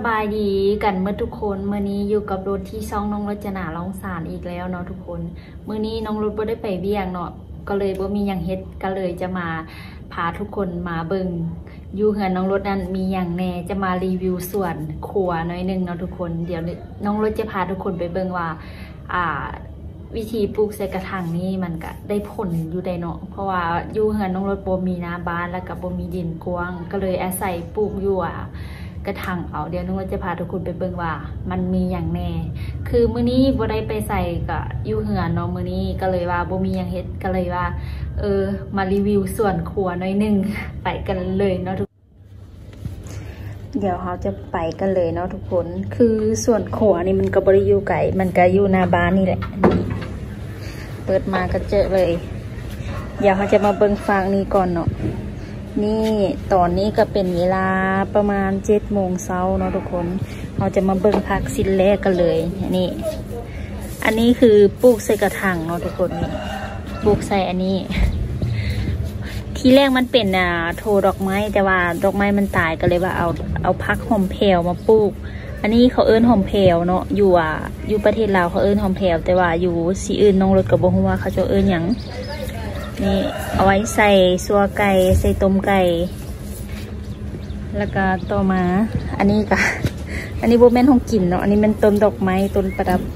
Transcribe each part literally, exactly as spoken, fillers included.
บายดีกันเมื่อทุกคนเมื่อนี้อยู่กับรถที่ช่องน้องรจนาลองสารอีกแล้วเนาะทุกคนเมื่อนี้น้องรถบ่ได้ไปเวียงเนาะก็เลยบ่มีอย่างเฮ็ดก็เลยจะมาพาทุกคนมาเบิ่งอยู่เฮือนน้องรถนั้นมีอย่างแน่จะมารีวิวส่วนครัวหน่อยนึงเนาะทุกคนเดี๋ยวน้องรถจะพาทุกคนไปเบิ่งว่าอ่าวิธีปลูกใส่กระถางนี่มันก็ได้ผลอยู่ได้เนาะเพราะว่าอยู่เฮือนน้องรถบ่มีน้ำบ้านแล้วก็บ่มีดินกว้างก็เลยอาศัยปลูกอยู่อ่ะกระถางเอาเดี๋ยวน้องจะพาทุกคนไปเบิ่งว่ามันมีอย่างแน่คือมื้อนี้บ่ได้ไปใส่กับอยู่เฮือนเนาะมื้อนี้ก็เลยว่าบ่มีอย่างเฮ็ดก็เลยว่าเออมารีวิวส่วนครัวหน่อยนึงไปกันเลยเนาะทุกเดี๋ยวเราจะไปกันเลยเนาะทุกคนคือส่วนครัวนี่มันก็บ่ได้อยู่ไกลมันก็อยู่หน้าบ้านนี่แหละเปิดมาก็เจอเลยเดี๋ยวเราจะมาเบิ่งฟังนี้ก่อนเนาะนี่ตอนนี้ก็เป็นเวลาประมาณเจ็ดโมงเช้าเนาะทุกคนเราจะมาเบิ่งผักสิ้นแรกกันเลยนี่อันนี้คือปลูกใส่กระถางเนาะทุกคนนี่ปลูกใส่อันนี้ที่แรกมันเป็นอ่าโทดอกไม้แต่ว่าดอกไม้มันตายก็เลยว่าเอาเอาพักหอมแพวมาปลูกอันนี้เขาเอิ้นหอมแพวเนาะอยู่อ่ะอยู่ประเทศลาวเขาเอิ้นหอมแพวแต่ว่าอยู่สีอื่นน้องรถกับบ่ฮู้ว่าเขาจะเอิ้นหยังนี่เอาไว้ใส่ซัวไก่ใส่ต้มไก่แล้วก็ต่อมาอันนี้ก็อันนี้โบแม่นของกินเนาะอันนี้เป็นต้นดอกไม้ต้นประดับ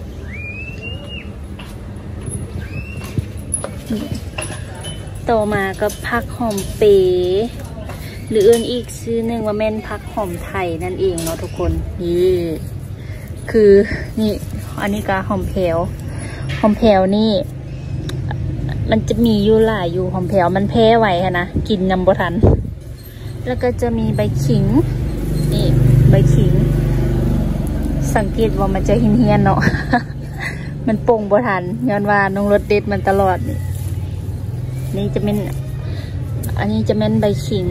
ต่อมาก็ผักหอมเป๋หรือเอื่นอีกชื่อหนึ่งว่าแม่นผักหอมไทยนั่นเองเนาะทุกคนนี่คือนี่อันนี้ก็หอมแผวหอมแผวนี่มันจะมีอยู่หลายอยู่หอมแผวมันแพ้ไหวค่ะนะกินยำบทันแล้วก็จะมีใบขิงนี่ใบขิงสังเกตว่ามันจะหินเฮียนเนาะ มันปงบทันย้อนว่าน้องรถเด็ดมันตลอดนี่นี่จะเป็นอันนี้จะเป็นใบขิง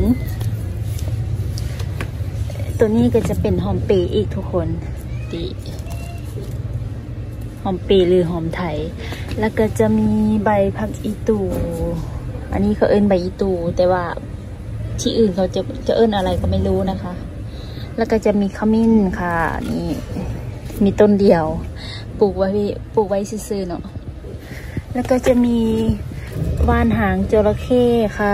ตัวนี้ก็จะเป็นหอมเปรย์อีกทุกคนดีหอมเปรย์หรือหอมไทยแล้วก็จะมีใบผักอีตูอันนี้เขาเอิ้นใบอีตูแต่ว่าที่อื่นเขาจะจะเอิ้นอะไรก็ไม่รู้นะคะแล้วก็จะมีขมิ้นค่ะนี่มีต้นเดียวปลูกไว้ปลูกไว้ซื่อๆเนาะแล้วก็จะมีว่านหางจระเข้ค่ะ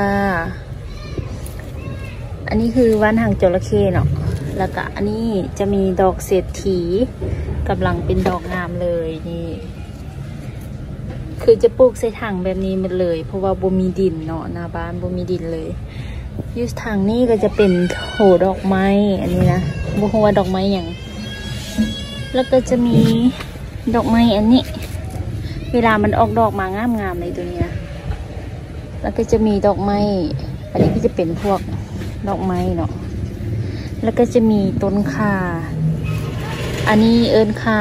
อันนี้คือว่านหางจระเข้เนาะแล้วก็อันนี้จะมีดอกเศรษฐีกำลังเป็นดอกงามเลยนี่คือจะปลูกใส่ถังแบบนี้หมดเลยเพราะว่าบ่มีดินเนาะหน้าบ้านบ่มีดินเลยยูถังนี้ก็จะเป็นโหดอกไม้อันนี้นะบ่ฮู้ว่าดอกไม้อย่างแล้วก็จะมีดอกไม้อันนี้เวลามันออกดอกมางามๆเลยตัวนี้นะแล้วก็จะมีดอกไม้อันนี้ก็จะเป็นพวกดอกไม้เนาะแล้วก็จะมีต้นข่าอันนี้เอิญข่า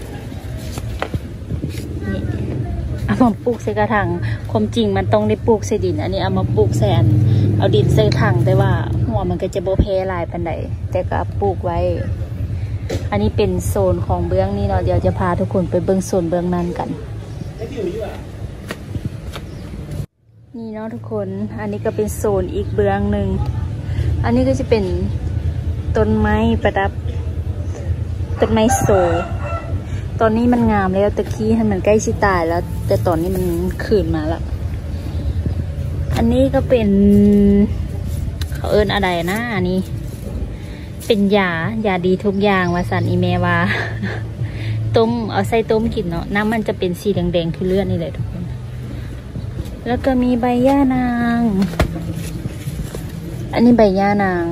นี่เอามาปลูกใส่กระถางความจริงมันต้องได้ปลูกใส่ดินอันนี้เอามาปลูกใส่อันเอาดินใส่ถังแต่ว่าหัวมันก็จะโบเพลายปันใดแต่ก็ปลูกไว้อันนี้เป็นโซนของเบื้องนี้เนาะเดี๋ยวจะพาทุกคนไปเบื้องโซนเบื้องนั้นกันนี่เนาะทุกคนอันนี้ก็เป็นโซนอีกเบื้องหนึ่งอันนี้ก็จะเป็นต้นไม้ประดับต้นไม้โซตอนนี้มันงามแล้วตะกี้ให้มันใกล้ชิตายแล้วแต่ตอนนี้มันขืนมาแล้วอันนี้ก็เป็นเขาเอิ้นอะไรนะอันนี้เป็นยายาดีทุกอย่างว่าสันอีเมว่าต้มเอาใส่ต้มกินเนาะน้ำมันจะเป็นสีแดงๆคือเลือดนี่แหละทุกคนแล้วก็มีใบย่านางอันนี้ใบย่านาง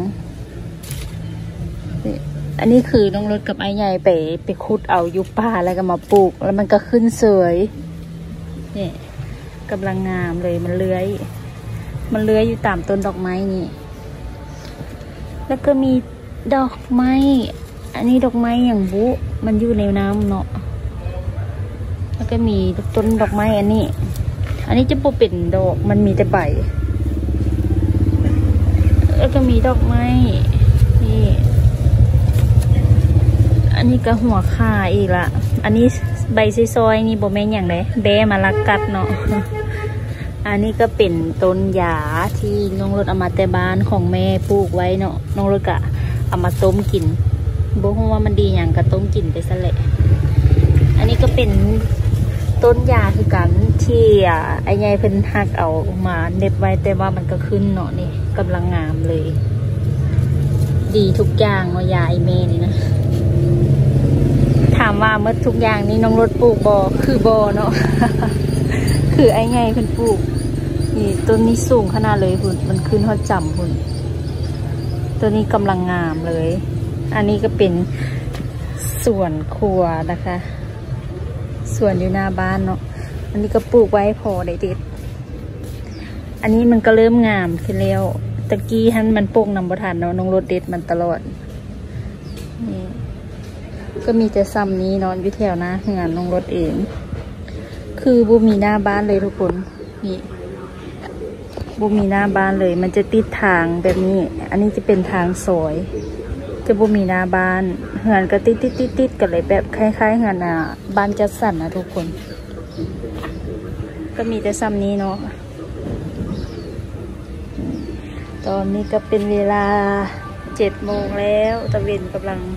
อันนี้คือน้องรถกับไอ้ใหญ่ไปไปขุดเอายุบป่าแล้วก็มาปลูกแล้วมันก็ขึ้นสวยนี่กำลังงามเลยมันเลื้อยมันเลื้อยอยู่ตามต้นดอกไม้นี่แล้วก็มีดอกไม้อันนี้ดอกไม้อย่างบุมันอยู่ในน้ำเนาะแล้วก็มีต้นดอกไม้อันนี้อันนี้จะปูเป็นดอกมันมีแต่ใบแล้วก็มีดอกไม้นี่อันนี้ก็หัวข่าอีกละอันนี้ใบซอยๆนี่โบแม่นอย่างไรแบมาลักกัดเนาะ อันนี้ก็เป็นต้นหญ้าที่น้องรถเอามาแต่บ้านของแม่ปลูกไว้เนาะน้องรถกะเอามาต้มกินบ่ฮู้ว่ามันดีอย่างก็ต้มกินไปซะแหละอันนี้ก็เป็นต้นยาคือกันที่ไอ้ใหญ่เพิ่นหักเอามาเน็บไว้แต่ว่ามันก็ขึ้นเนาะนี่กำลังงามเลยดีทุกอย่างว่ายาไอเมนี่นะถามว่าเมื่อทุกอย่างนี้น้องรถปลูกบอคือบอเนาะ คือไอ้ใหญ่เพิ่นปลูกนี่ต้นนี้สูงขนาดเลยหุ่นมันขึ้นฮอดจำหุ่นตัวนี้กำลังงามเลยอันนี้ก็เป็นสวนครัวนะคะสวนอยู่หน้าบ้านเนาะอันนี้ก็ปลูกไว้พอได้เด็ดอันนี้มันก็เริ่มงามขึ้นแล้วตะกี้ฮันมันปลูกนำบ่ทันเนาะน้องรถเด็ดมันตลอดนี่ก็มีแต่ซ้ำนี้นอนอยู่แถวนะงานน้องรถเองคือบุมีหน้าบ้านเลยทุกคนนี่บุมีหน้าบ้านเลยมันจะติดทางแบบนี้อันนี้จะเป็นทางซอยจะบุมีหน้าบ้านเหือนก็ติดติดติดติดกันเลยแบบคล้ายๆเหือนอ่ะบ้านจัดสรรนะทุกคนก็มีแต่ซ้ำนี้เนาะตอนนี้ก็เป็นเวลาเจ็ดโมงแล้วตะเวนกำลัง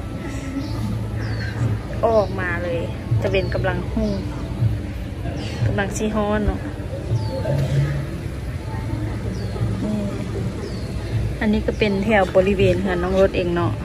ออกมาเลยตะเวนกำลังหุ่งกำลังซีฮ้อนเนาะอันนี้ก็เป็นแถวบริเวณค่ะน้องรถเองเนาะ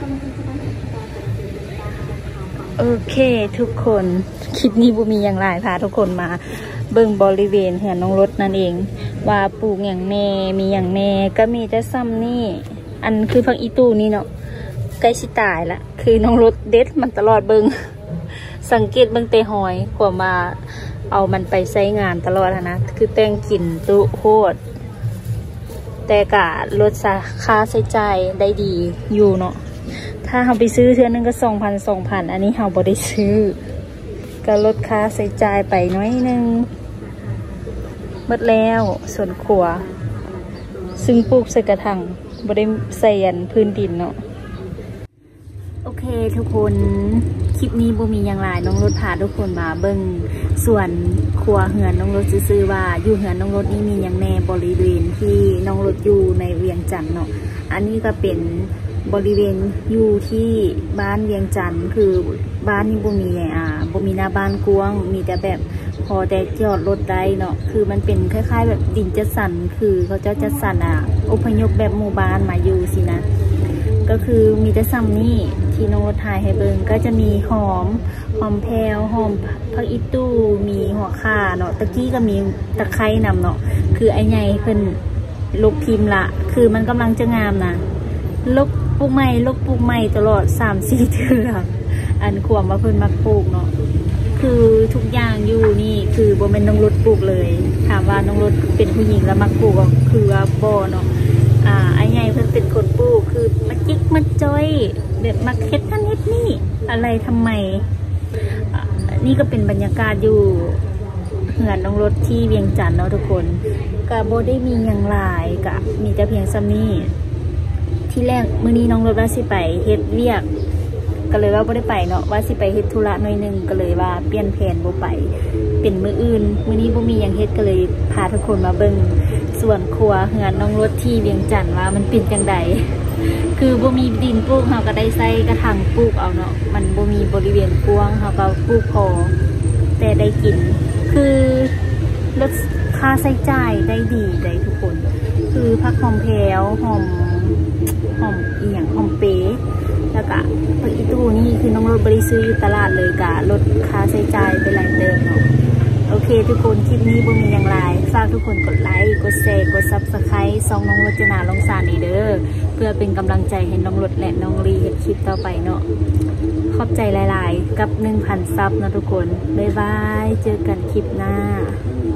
โอเคทุกคนคลิปนี้บุมีอย่างไรพาทุกคนมาเบิ่งบริเวณเหือนน้องรถนั่นเองว่าปลูกอย่างแน่มีอย่างแน่ก็มีแต่ซ้ำนี่อันคือพักอีตู้นี่เนาะใกล้ชิตายละคือน้องรถเด็ดมันตลอดเบิ่งสังเกตเบิ่งเตหอยกว่ามาเอามันไปใช้งานตลอดนะคือแต่งกลิ่นตุโคตรแต่กะลดค่าใช้จ่ายได้ดีอยู่เนาะถ้าเราไปซื้อเทื่อนึงก็สองพันสองพันอันนี้เราบ่ได้ซื้อก็ลดค่าใช้จ่ายไปน้อยนึงหมดแล้วส่วนครัวซึ่งปลูกใส่กระถางบ่ได้ใส่ยันพื้นดินเนาะโอเคทุกคนคลิปนี้บ่มีอย่างไรน้องรถพาทุกคนมาเบิ่งส่วนครัวเหือนน้องรถซื้อว่าอยู่เหือนน้องรถนี่มีอย่างแน่บริเวณที่น้องรถอยู่ในเวียงจันทน์เนาะอันนี้ก็เป็นบริเวณอยู่ที่บ้านเวียงจันทน์คือบ้านนี้บ่มีอ่าบ่มีหน้าบ้านกว้างมีแต่แบบพอแต่จอดรถได้เนาะคือมันเป็นคล้ายๆแบบดินจัดสรรคือเขาจะจัดสรรอ่ะอพยพแบบหมู่บ้านมาอยู่สินะก็คือมีแต่ซ้ำนี่ที่น้องรถถ่ายให้เบิ่งก็จะมีหอมหอมแพรวหอมผักอีตู้มีหัวข่าเนาะตะกี้ก็มีตะไคร้นำเนาะคือไอ้ใหญ่เพิ่นลกพิมพ์ละคือมันกำลังจะงามนะลกปลูกใหม่ลกปลูกใหม่ตลอดสามสี่เทื่ออันขวมมาเพิ่นมาปลูกเนาะคือทุกอย่างอยู่นี่คือบ่เป็นน้องรถปลูกเลยถามว่าน้องรถเป็นผู้หญิงแล้วมาปลูกก็คือว่าบ่เนาะอ่าไอ้ใหญ่เพิ่นเป็นคนปลูกคือมาจิกมาจ้อยแบบมาเฮ็ดนั่นเฮ็ดนี่อะไรทำไมนี่ก็เป็นบรรยากาศอยู่เหือนน้องรถที่เวียงจันทน์เนาะทุกคนก็บ่ได้มีอย่างหลายก็มีแต่เพียงซ้ำนี้ที่แรกมื้อนี้น้องรถว่าสิไปเฮ็ดเวียกก็เลยว่าบ่ได้ไปเนาะว่าสิไปเฮ็ดธุระหน่อยนึงก็เลยว่าเปลี่ยนแผนบ่ไปเป็นมื้ออื่นมื้อนี้บ่มีหยังเฮ็ดก็เลยพาทุกคนมาเบิ่งส่วนครัวเหือนน้องรถที่เวียงจันทน์ว่ามันเป็นจังไดคือบ่มีดินปลูกเฮาก็ได้ใส่กระถางปลูกเอาเนาะมันบ่มีบริเวณกว้างเฮาก็ปลูกพอแต่ได้กินคือลดค่าใช้จ่ายได้ดีได้ทุกคนคือผักหอมแพรวหอมหอมอีหยังหอมเป๊แล้วก็ผักอีตู้นี่คือน้องรถบริซื้ออยู่ตลาดเลยกะลดค่าใช้จ่ายไปหลายเติมเนาะโอเคทุกคนคลิปนี้บ่มีอย่างไรฝากทุกคนกดไลค์กดแชร์กดซับสไครต์ซองน้องรจนาลงสารนี่เด้อเพื่อเป็นกำลังใจให้น้องรถและน้องรีเฮ็ดคลิปต่อไปเนาะขอบใจหลายๆกับ หนึ่งพัน ซับนะทุกคนบ๊ายบายเจอกันคลิปหน้า